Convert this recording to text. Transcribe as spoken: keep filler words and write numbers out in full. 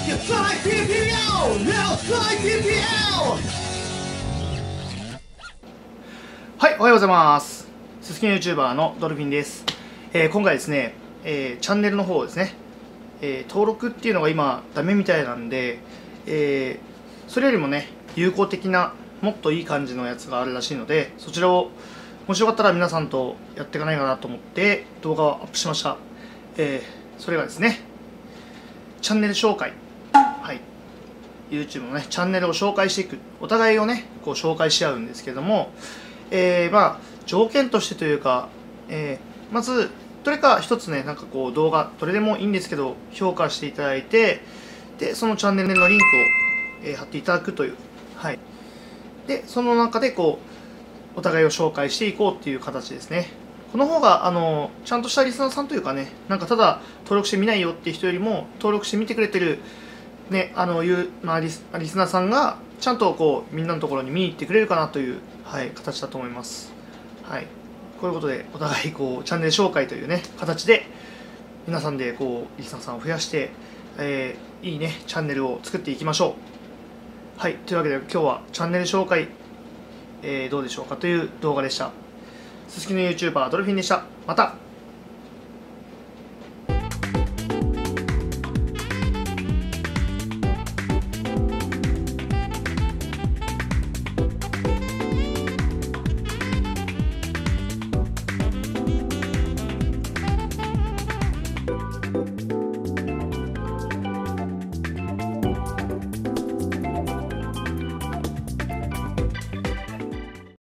はい、おはようございます。すすきの YouTuber のドルフィンです。えー、今回ですね、えー、チャンネルの方ですね、えー、登録っていうのが今ダメみたいなんで、えー、それよりもね、有効的なもっといい感じのやつがあるらしいので、そちらをもしよかったら皆さんとやっていかないかなと思って動画をアップしました。えー、それがですね、チャンネル紹介。はい。YouTube のね、チャンネルを紹介していく。お互いをね、こう紹介し合うんですけども、えー、まあ、条件としてというか、えー、まず、どれか一つね、なんかこう動画、どれでもいいんですけど、評価していただいて、で、そのチャンネルのリンクを、えー、貼っていただくという。はい。で、その中でこう、お互いを紹介していこうっていう形ですね。この方が、あの、ちゃんとしたリスナーさんというかね、なんかただ登録してみないよっていう人よりも、登録してみてくれてる、ね、あの、いう、まあリス、リスナーさんが、ちゃんとこう、みんなのところに見に行ってくれるかなという、はい、形だと思います。はい。こういうことで、お互い、こう、チャンネル紹介というね、形で、皆さんで、こう、リスナーさんを増やして、えー、いいね、チャンネルを作っていきましょう。はい。というわけで、今日はチャンネル紹介、えー、どうでしょうかという動画でした。すすきの YouTuber ドルフィンでした。また。you